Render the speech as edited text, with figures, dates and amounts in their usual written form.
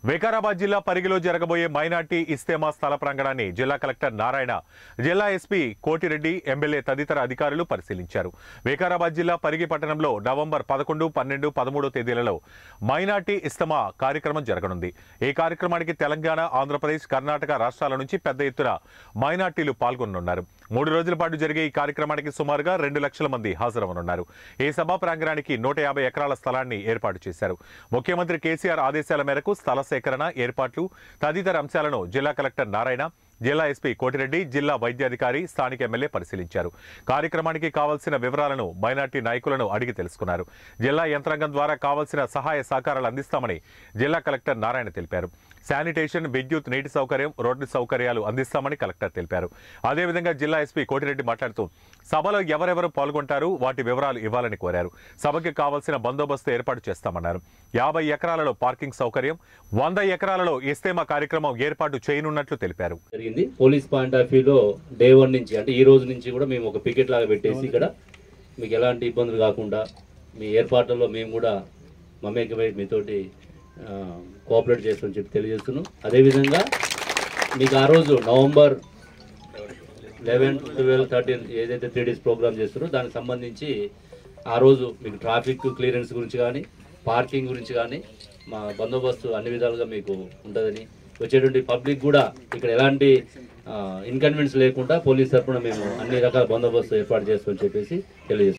వికారాబాద్ జిల్లా పరిగిలో జరగబోయే మైనార్టీ ఇస్తేమా స్థల ప్రాంగణాన్ని జిల్లా కలెక్టర్ నారాయణ, జిల్లా ఎస్పీ కోటిరెడ్డి, ఎమ్మెల్యే తదితర అధికారులు పరిశీలించారు. వికారాబాద్ జిల్లా పరిగి పట్టణంలో నవంబర్ 11, 12, 13 తేదీలలో మైనార్టీ ఇస్తేమా కార్యక్రమం జరగనుంది. ఈ కార్యక్రమానికి తెలంగాణ, ఆంధ్రప్రదేశ్, కర్ణాటక రాష్ట్రాల నుంచి పెద్ద ఎత్తున మైనార్టీలు పాల్గొనున్నారు. 3 రోజుల పాటు జరిగే ఈ కార్యక్రమానికి సుమారుగా 2 లక్షల మంది హాజరవనున్నారు. ఈ సభా ప్రాంగణానికి 150 ఎకరాల స్థలాన్ని ఏర్పాటు చేశారు. ముఖ్యమంత్రి కేసీఆర్ ఆదేశాల మేరకు స్థల సేకరణ, ఏర్పాట్లు తదితర అంశాలను జిల్లా కలెక్టర్ నారాయణ, జిల్లా ఎస్పీ కోటిరెడ్డి, జిల్లా వైద్యాధికారి, స్థానిక ఎమ్మెల్యే పరిశీలించారు. కార్యక్రమానికి కావాల్సిన వివరాలను మైనార్టీ నాయకులను అడిగి తెలుసుకున్నారు. జిల్లా యంత్రాంగం ద్వారా కావాల్సిన సహాయ సహకారాలు అందిస్తామని జిల్లా కలెక్టర్ నారాయణ తెలిపారు. శానిటేషన్, విద్యుత్, నీటి సౌకర్యం, రోడ్డు సౌకర్యాలు అందిస్తామని కలెక్టర్ తెలిపారు. అదేవిధంగా జిల్లా ఎస్పీ కోటిరెడ్డి మాట్లాడుతూ సభలో ఎవరెవరు పాల్గొంటారు వాటి వివరాలు ఇవ్వాలని కోరారు. సభకి కావాల్సిన బందోబస్తు ఏర్పాటు చేస్తామన్నారు. 50 ఎకరాలలో పార్కింగ్ సౌకర్యం, 100 ఎకరాలలో ఇస్తేమా కార్యక్రమం ఏర్పాటు చేయనున్నట్లు తెలిపారు. పోలీస్ పాయింట్ ఆఫ్ వ్యూలో డే 1 నుంచి అంటే ఈ రోజు నుంచి కూడా మేము ఒక పికెట్ లాగా పెట్టేసి ఇక్కడ మీకు ఎలాంటి ఇబ్బందులు కాకుండా మీ ఏర్పాట్లలో మేము కూడా మమేకమై మీతోటి కోఆపరేట్ చేస్తామని చెప్పి తెలియజేస్తున్నాం. అదేవిధంగా మీకు ఆ రోజు నవంబర్ 11, 12, 13 ఏదైతే 3 days ప్రోగ్రామ్ చేస్తారో దానికి సంబంధించి ఆ రోజు మీకు ట్రాఫిక్ క్లియరెన్స్ గురించి కానీ, పార్కింగ్ గురించి కానీ మా బందోబస్తు అన్ని విధాలుగా మీకు ఉంటుందని, వచ్చేటువంటి పబ్లిక్ కూడా ఇక్కడ ఎలాంటి ఇన్కన్వీనియన్స్ లేకుండా పోలీస్ తరఫున మేము అన్ని రకాల బందోబస్తు ఏర్పాటు చేస్తామని చెప్పేసి తెలియజేస్తాం.